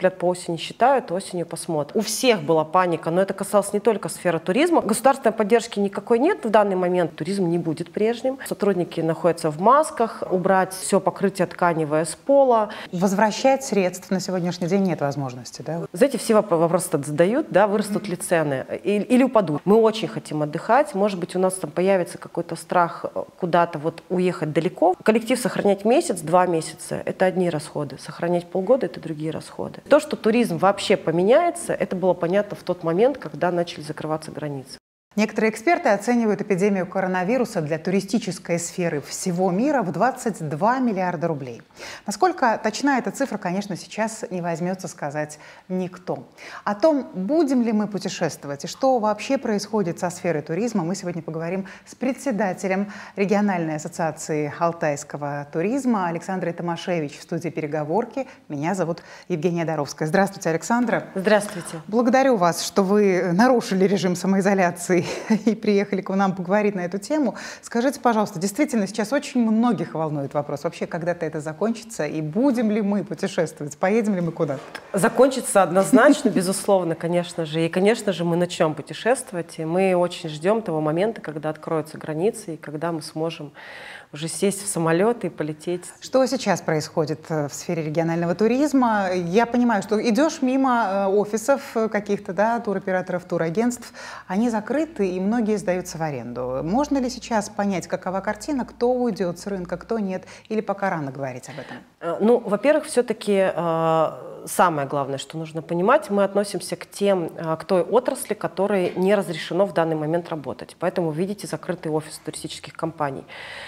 цыплят по осени считают, осенью посмотрим. У всех была паника, но это касалось не только сферы туризма. Государственной поддержки никакой нет в данный момент. Туризм не будет прежним. Сотрудники находятся в масках, убрать все покрытие тканевое с пола. Возвращать средств на сегодняшний день нет возможности, да? Знаете, все вопросы задают, да, вырастут ли цены или упадут. Мы очень хотим отдыхать. Может быть, у нас там появится какой-то страх куда-то вот уехать далеко. Коллектив сохранять месяц, 2 месяца — это одни расходы. Сохранять полгода — это другие расходы. То, что туризм вообще поменяется, это было понятно в тот момент, когда начали закрываться границы. Некоторые эксперты оценивают эпидемию коронавируса для туристической сферы всего мира в 22 миллиарда рублей. Насколько точна эта цифра, конечно, сейчас не возьмется сказать никто. О том, будем ли мы путешествовать и что вообще происходит со сферой туризма, мы сегодня поговорим с председателем региональной ассоциации алтайского туризма Александрой Томашевич в студии «Переговорки». Меня зовут Евгения Доровская. Здравствуйте, Александра. Здравствуйте. Благодарю вас, что вы нарушили режим самоизоляции и приехали к нам поговорить на эту тему. Скажите, пожалуйста, действительно, сейчас очень многих волнует вопрос, вообще когда-то это закончится, и будем ли мы путешествовать, поедем ли мы куда-то? Закончится однозначно, безусловно, конечно же. И, конечно же, мы начнем путешествовать, и мы очень ждем того момента, когда откроются границы, и когда мы сможем уже сесть в самолет и полететь. Что сейчас происходит в сфере регионального туризма? Я понимаю, что идешь мимо офисов каких-то, да, туроператоров, турагентств, они закрыты, и многие сдаются в аренду. Можно ли сейчас понять, какова картина, кто уйдет с рынка, кто нет, или пока рано говорить об этом? Ну, во-первых, все-таки самое главное, что нужно понимать, мы относимся к той отрасли, которой не разрешено в данный момент работать. Поэтому видите закрытый офис туристических компаний.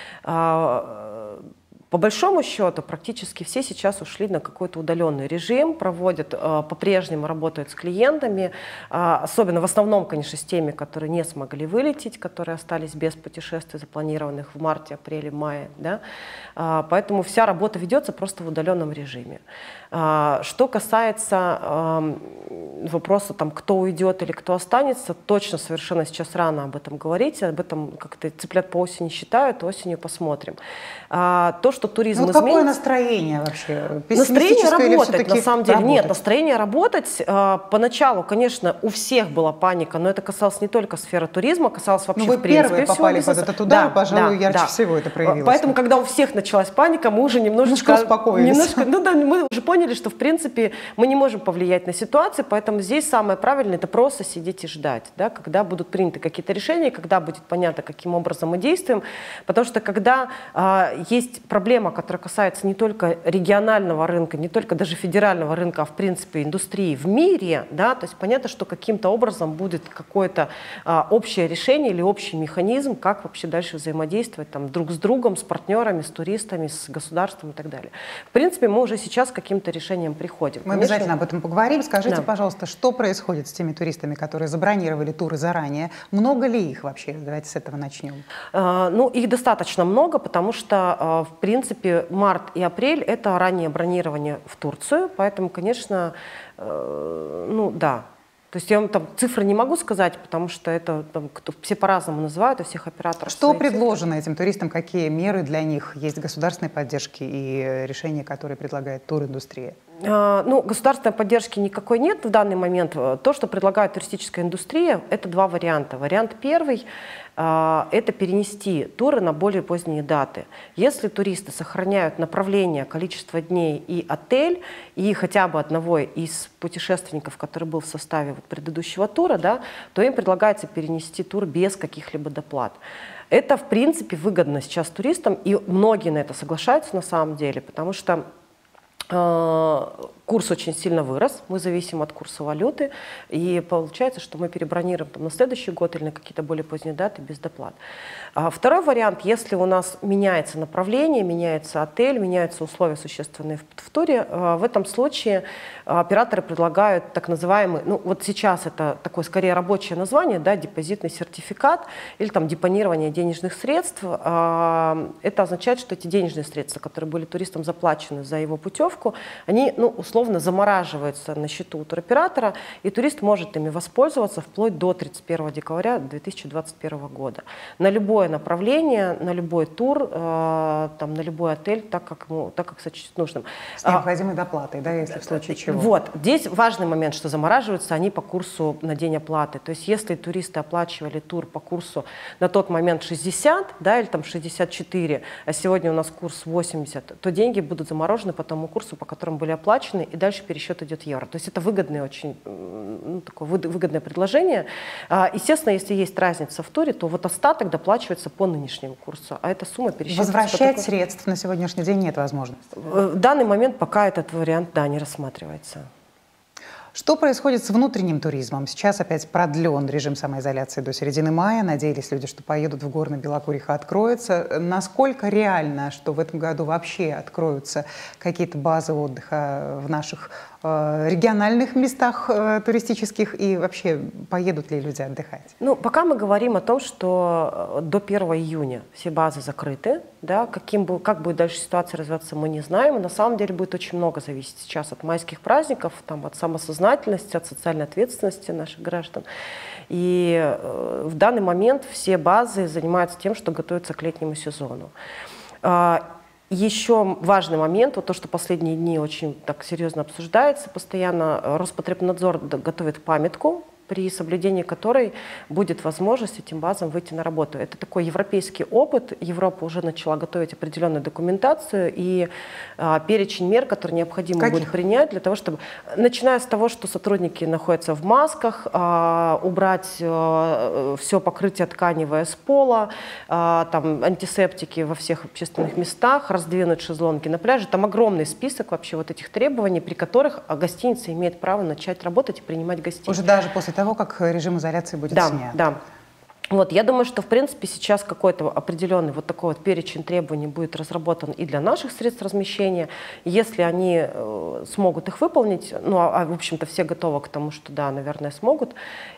По большому счету, практически все сейчас ушли на какой-то удаленный режим, по-прежнему работают с клиентами, особенно в основном, конечно, с теми, которые не смогли вылететь, которые остались без путешествий, запланированных в марте, апреле, мае. Да? Поэтому вся работа ведется просто в удаленном режиме. Что касается вопроса, там, кто уйдет или кто останется, точно совершенно сейчас рано об этом говорить, об этом как-то цыплят по осени считают, осенью посмотрим. То, что туризм изменится... Какое настроение вообще? Настроение работать, на самом деле. Нет, настроение работать. Поначалу, конечно, у всех была паника, но это касалось не только сферы туризма, касалось вообще в принципе первые попали под этот удар, да, пожалуй, ярче всего это проявилось. Поэтому, когда у всех началась паника, мы уже немножечко успокоились. Мы уже поняли, что, в принципе, мы не можем повлиять на ситуацию, поэтому здесь самое правильное — это просто сидеть и ждать, да, когда будут приняты какие-то решения, когда будет понятно, каким образом мы действуем. Потому что когда есть проблема, которая касается не только регионального рынка, не только даже федерального рынка, а в принципе индустрии в мире, да, то есть понятно, что каким-то образом будет какое-то общее решение или общий механизм, как вообще дальше взаимодействовать там, друг с другом, с партнерами, с туристами, с государством и так далее. В принципе, мы уже сейчас к каким-то решениям приходим. Мы обязательно об этом поговорим. Скажите, пожалуйста, что происходит с теми туристами, которые забронировали туры заранее? Много ли их вообще? Давайте с этого начнем. Ну, их достаточно много, потому что, в принципе, март и апрель — это раннее бронирование в Турцию, поэтому, конечно, ну да. То есть я вам там цифры не могу сказать, потому что это там, все по-разному называют, у всех операторов. Что предложено этим туристам, какие меры для них есть государственной поддержки и решения, которые предлагает туриндустрия? Ну, государственной поддержки никакой нет в данный момент. То, что предлагает туристическая индустрия, это 2 варианта. Вариант первый — это перенести туры на более поздние даты. Если туристы сохраняют направление, количество дней и отель, и хотя бы одного из путешественников, который был в составе предыдущего тура, да, то им предлагается перенести тур без каких-либо доплат. Это, в принципе, выгодно сейчас туристам, и многие на это соглашаются на самом деле, потому что курс очень сильно вырос, мы зависим от курса валюты, и получается, что мы перебронируем там, на следующий год или на какие-то более поздние даты без доплат. Второй вариант, если у нас меняется направление, меняется отель, меняются условия существенные в туре, в этом случае операторы предлагают так называемый, ну вот сейчас это такое скорее рабочее название, да, депозитный сертификат или там депонирование денежных средств. Это означает, что эти денежные средства, которые были туристам заплачены за его путевку, командировку, они, ну, условно замораживаются на счету у туроператора, и турист может ими воспользоваться вплоть до 31 декабря 2021 года. На любое направление, на любой тур, там, на любой отель, так как сочтет нужным. С необходимой доплатой, да, если в случае чего. Вот. Здесь важный момент, что замораживаются они по курсу на день оплаты. То есть если туристы оплачивали тур по курсу на тот момент 60, да, или там 64, а сегодня у нас курс 80, то деньги будут заморожены по тому курсу, по которому были оплачены, и дальше пересчет идет евро. То есть это выгодное очень, ну, такое выгодное предложение. Естественно, если есть разница в туре, то вот остаток доплачивается по нынешнему курсу, а эта сумма пересчитывается. Возвращать средств на сегодняшний день нет возможности. В данный момент пока этот вариант, да, не рассматривается. Что происходит с внутренним туризмом? Сейчас опять продлен режим самоизоляции до середины мая. Надеялись люди, что поедут в горы на Белокуриха, откроется. Насколько реально, что в этом году вообще откроются какие-то базы отдыха в наших региональных местах туристических, и вообще поедут ли люди отдыхать? Ну, пока мы говорим о том, что до 1 июня все базы закрыты, да, как будет дальше ситуация развиваться, мы не знаем. И на самом деле будет очень много зависеть сейчас от майских праздников, там, от самосознательности, от социальной ответственности наших граждан. И в данный момент все базы занимаются тем, что готовятся к летнему сезону. Еще важный момент, вот то, что последние дни очень так серьезно обсуждается постоянно, Роспотребнадзор готовит памятку, при соблюдении которой будет возможность этим базам выйти на работу. Это такой европейский опыт. Европа уже начала готовить определенную документацию и перечень мер, которые необходимо будет принять для того, чтобы, начиная с того, что сотрудники находятся в масках, убрать все покрытие тканевое с пола, там, антисептики во всех общественных местах, раздвинуть шезлонги на пляже. Там огромный список вообще вот этих требований, при которых гостиница имеет право начать работать и принимать гостей. Уже даже после того, как режим изоляции будет снят. Да. Вот, я думаю, что, в принципе, сейчас какой-то определенный вот такой вот перечень требований будет разработан и для наших средств размещения. Если они смогут их выполнить, ну, в общем-то, все готовы к тому, что, да, наверное, смогут,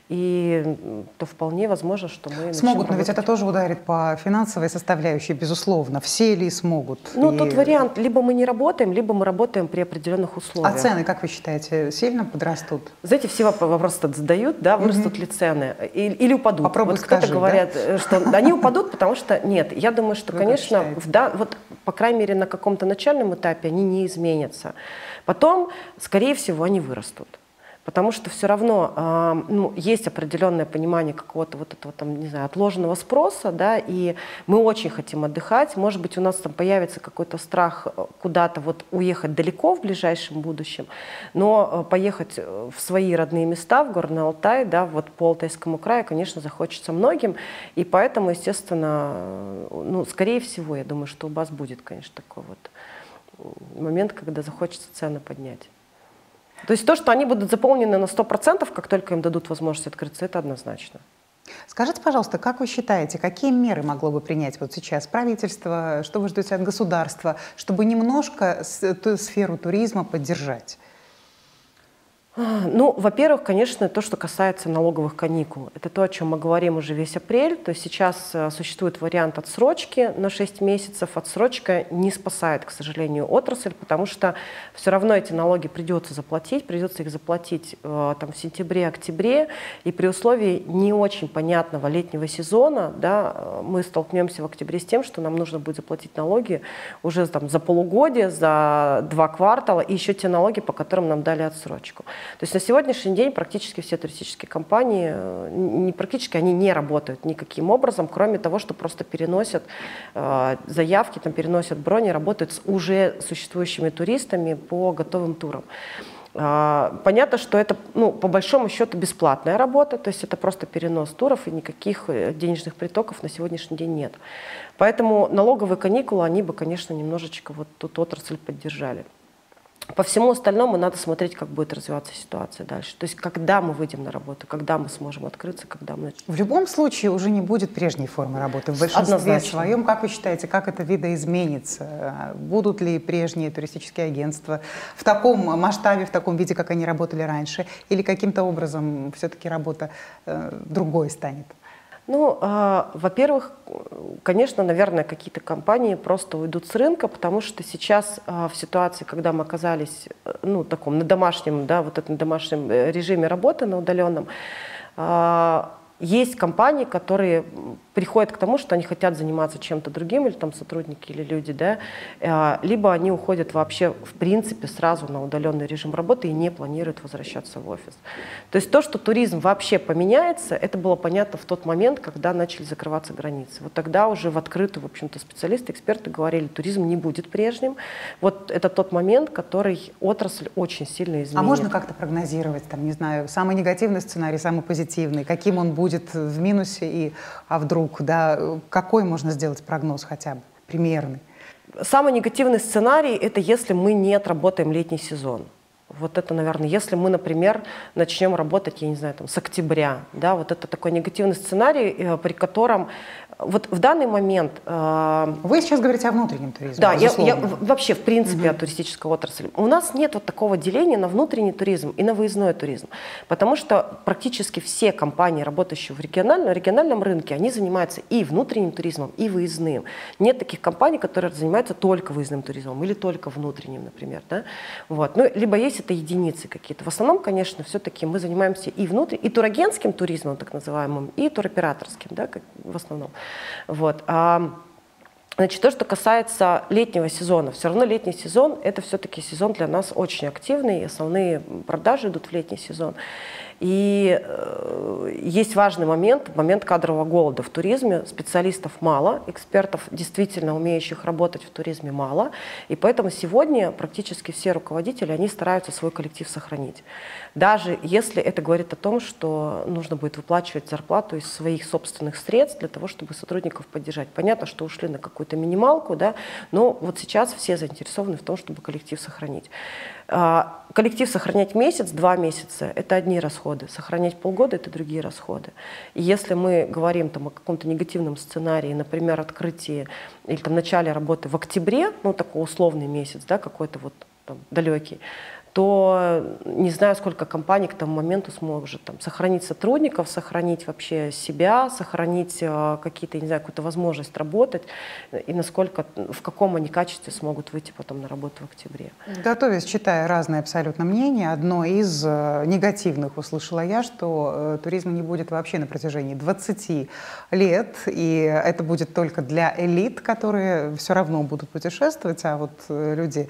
и то вполне возможно, что мы смогут, но ведь это тоже ударит по финансовой составляющей, безусловно. Все ли смогут? Ну, тут вариант, либо мы не работаем, либо мы работаем при определенных условиях. А цены, как вы считаете, сильно подрастут? Знаете, все вопросы задают, да, вырастут ли цены или упадут. Попробуй вот кто-то говорят, да? Что они упадут, потому что нет. Я думаю, что, конечно, вот, по крайней мере, на каком-то начальном этапе они не изменятся. Потом, скорее всего, они вырастут. Потому что все равно ну, есть определенное понимание какого-то вот этого, там, не знаю, отложенного спроса, да, и мы очень хотим отдыхать. Может быть, у нас там появится какой-то страх куда-то вот уехать далеко в ближайшем будущем, но поехать в свои родные места, в Горный Алтай, да, вот по Алтайскому краю, конечно, захочется многим, и поэтому, естественно, ну, скорее всего, я думаю, что у вас будет, конечно, такой вот момент, когда захочется цены поднять. То есть то, что они будут заполнены на 100%, как только им дадут возможность открыться, это однозначно. Скажите, пожалуйста, как вы считаете, какие меры могло бы принять вот сейчас правительство, что вы ждете от государства, чтобы немножко сферу туризма поддержать? Ну, во-первых, конечно, то, что касается налоговых каникул. Это то, о чем мы говорим уже весь апрель. То есть сейчас существует вариант отсрочки на 6 месяцев. Отсрочка не спасает, к сожалению, отрасль, потому что все равно эти налоги придется их заплатить там, в сентябре-октябре. И при условии не очень понятного летнего сезона, да, мы столкнемся в октябре с тем, что нам нужно будет заплатить налоги уже там, за полугодие, за 2 квартала, и еще те налоги, по которым нам дали отсрочку. То есть на сегодняшний день практически все туристические компании, они не работают никаким образом, кроме того, что просто переносят заявки, там, переносят брони, работают с уже существующими туристами по готовым турам. Понятно, что это, ну, по большому счету бесплатная работа, то есть это просто перенос туров, и никаких денежных притоков на сегодняшний день нет. Поэтому налоговые каникулы, они бы, конечно, немножечко вот тут отрасль поддержали. По всему остальному надо смотреть, как будет развиваться ситуация дальше. То есть когда мы выйдем на работу, когда мы сможем открыться, когда мы... В любом случае уже не будет прежней формы работы. В большинстве своем, как вы считаете, как это видоизменится? Будут ли прежние туристические агентства в таком масштабе, в таком виде, как они работали раньше? Или каким-то образом все-таки работа другой станет? Ну, во-первых, конечно, наверное, какие-то компании просто уйдут с рынка, потому что сейчас в ситуации, когда мы оказались, ну, таком, на домашнем, да, вот этом домашнем режиме работы, на удаленном, есть компании, которые приходят к тому, что они хотят заниматься чем-то другим, или там сотрудники, или люди, да, либо они уходят вообще, в принципе, сразу на удаленный режим работы и не планируют возвращаться в офис. То есть то, что туризм вообще поменяется, это было понятно в тот момент, когда начали закрываться границы. Вот тогда уже в открытую, в общем-то, специалисты, эксперты говорили, туризм не будет прежним. Вот это тот момент, который отрасль очень сильно изменит. А можно как-то прогнозировать, там, не знаю, самый негативный сценарий, самый позитивный, каким он будет в минусе, а вдруг, да, какой можно сделать прогноз хотя бы, примерный? Самый негативный сценарий – это если мы не отработаем летний сезон. Вот это, наверное, если мы, например, начнем работать, я не знаю, там, с октября, да, вот это такой негативный сценарий, при котором вот в данный момент… Вы сейчас говорите о внутреннем туризме. Да, я вообще, в принципе, о туристической отрасли. У нас нет вот такого деления на внутренний туризм и на выездной туризм, потому что практически все компании, работающие в региональном рынке, они занимаются и внутренним туризмом, и выездным. Нет таких компаний, которые занимаются только выездным туризмом или только внутренним, например. Да? Вот. Ну, либо есть это единицы какие-то. В основном, конечно, все-таки мы занимаемся и и турагентским туризмом, так называемым, и туроператорским, да, в основном. Вот. Значит, то, что касается летнего сезона, все равно летний сезон – это все-таки сезон для нас очень активный, основные продажи идут в летний сезон. И есть важный момент кадрового голода в туризме. Специалистов мало, экспертов, действительно умеющих работать в туризме, мало. И поэтому сегодня практически все руководители, они стараются свой коллектив сохранить. Даже если это говорит о том, что нужно будет выплачивать зарплату из своих собственных средств для того, чтобы сотрудников поддержать. Понятно, что ушли на какую-то минималку, да, но вот сейчас все заинтересованы в том, чтобы коллектив сохранить. Коллектив сохранять месяц, 2 месяца – это одни расходы, сохранять полгода – это другие расходы. И если мы говорим там, о каком-то негативном сценарии, например, открытии или там, начале работы в октябре, ну такой условный месяц, да, какой-то вот там, далекий, то не знаю, сколько компаний к тому моменту сможет там, сохранить сотрудников, сохранить вообще себя, сохранить какие-то, не знаю, какую-то возможность работать, и насколько, в каком они качестве смогут выйти потом на работу в октябре. Готовясь, читая разные абсолютно мнения, одно из негативных услышала я, что туризма не будет вообще на протяжении 20 лет, и это будет только для элит, которые все равно будут путешествовать, а вот люди,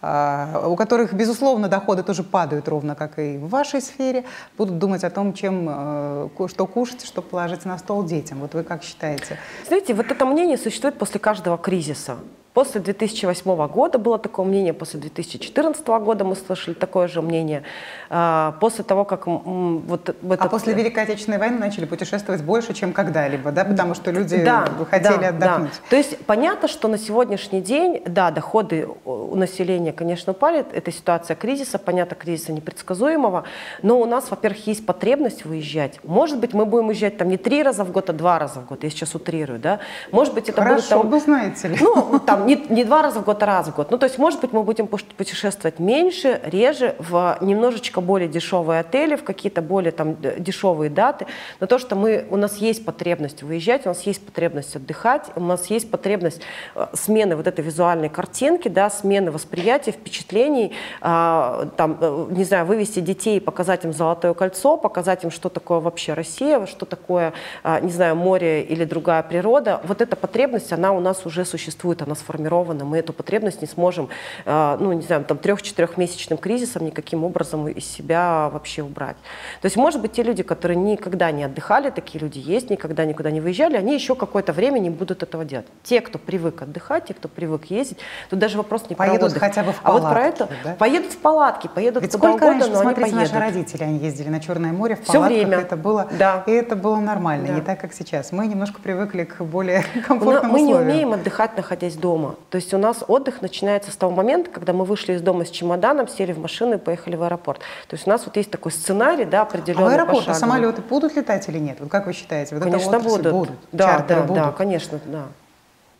у которых, безусловно, доходы тоже падают, ровно как и в вашей сфере, будут думать о том, что кушать, что положить на стол детям. Вот вы как считаете? Знаете, вот это мнение существует после каждого кризиса. После 2008 года было такое мнение, после 2014 года мы слышали такое же мнение. После того, как… после Великой Отечественной войны начали путешествовать больше, чем когда-либо, да? Потому что люди хотели отдохнуть. Да. То есть понятно, что на сегодняшний день, да, доходы у населения, конечно, упали. Это ситуация кризиса, понятно, кризиса непредсказуемого. Но у нас, во-первых, есть потребность выезжать. Может быть, мы будем уезжать там не 3 раза в год, а 2 раза в год. Я сейчас утрирую, да? Может быть, это будет там… вы знаете ли. Ну, там, не 2 раза в год, а раз в год. Ну, то есть, может быть, мы будем путешествовать меньше, реже, в немножечко более дешевые отели, в какие-то более там дешевые даты. Но то, что у нас есть потребность выезжать, у нас есть потребность отдыхать, у нас есть потребность смены вот этой визуальной картинки, да, смены восприятия, впечатлений, там, не знаю, вывести детей, показать им Золотое кольцо, показать им, что такое вообще Россия, что такое, не знаю, море или другая природа. Вот эта потребность, она у нас уже существует, она сформирована. Мы эту потребность не сможем, ну, не знаю, там 3-4-месячным кризисом никаким образом из себя вообще убрать. То есть, может быть, те люди, которые никогда не отдыхали, такие люди есть, никогда никуда не выезжали, они еще какое-то время не будут этого делать. Те, кто привык отдыхать, те, кто привык ездить, тут даже вопрос не про отдых. Хотя бы в палатке, а вот про это, да? Поедут в палатки, поедут ведь куда угодно, но смотрите, они поедут. Наши родители, они ездили на Черное море в все палатках, время. Это было, да. И это было нормально, не так, как сейчас. Мы немножко привыкли к более комфортным условиям. Мы не умеем отдыхать, находясь дома. То есть у нас отдых начинается с того момента, когда мы вышли из дома с чемоданом, сели в машину и поехали в аэропорт. То есть у нас вот есть такой сценарий, да, определенный. А в аэропорты самолеты будут летать или нет? Вот как вы считаете? Вот конечно, будут. Да, конечно, да.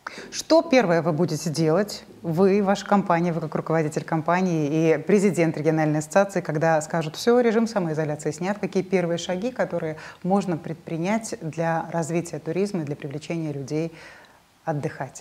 Что первое вы будете делать, вы, ваша компания, вы как руководитель компании и президент региональной ассоциации, когда скажут, все, режим самоизоляции снят, какие первые шаги, которые можно предпринять для развития туризма и для привлечения людей отдыхать?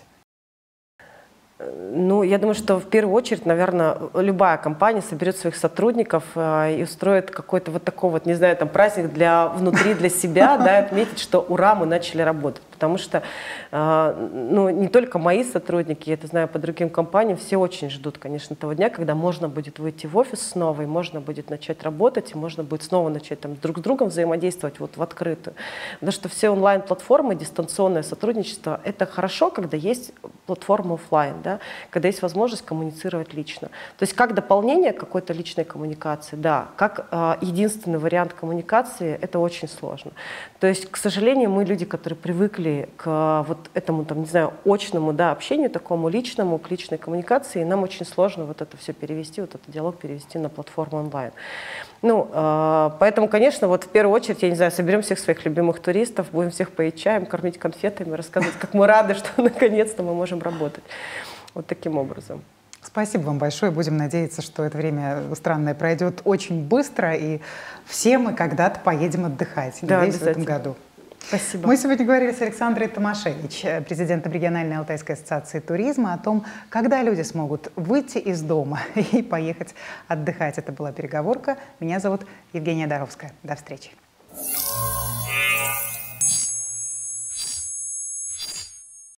Ну, я думаю, что в первую очередь, наверное, любая компания соберет своих сотрудников и устроит какой-то вот такой вот, не знаю, там праздник внутри для себя, да, отметить, что ура, мы начали работать. Потому что, ну, не только мои сотрудники, я это знаю по другим компаниям, все очень ждут, конечно, того дня, когда можно будет выйти в офис снова, и можно будет начать работать, и можно будет снова начать там друг с другом взаимодействовать вот в открытую. Потому что все онлайн-платформы, дистанционное сотрудничество, это хорошо, когда есть платформа офлайн, да, когда есть возможность коммуницировать лично. То есть как дополнение какой-то личной коммуникации, да, как единственный вариант коммуникации, это очень сложно. То есть, к сожалению, мы люди, которые привыкли к вот этому, там, не знаю, очному, да, общению, такому личному, к личной коммуникации, и нам очень сложно вот это все перевести, вот этот диалог перевести на платформу онлайн. Ну, поэтому, конечно, вот в первую очередь, я не знаю, соберем всех своих любимых туристов, будем всех поить чаем, кормить конфетами, рассказывать, как мы рады, что наконец-то мы можем работать. Вот таким образом. Спасибо вам большое. Будем надеяться, что это время странное пройдет очень быстро, и все мы когда-то поедем отдыхать. Да, надеюсь, в этом году. Спасибо. Мы сегодня говорили с Александрой Томашевич, президентом региональной Алтайской ассоциации туризма, о том, когда люди смогут выйти из дома и поехать отдыхать. Это была «Переговорка». Меня зовут Евгения Доровская. До встречи.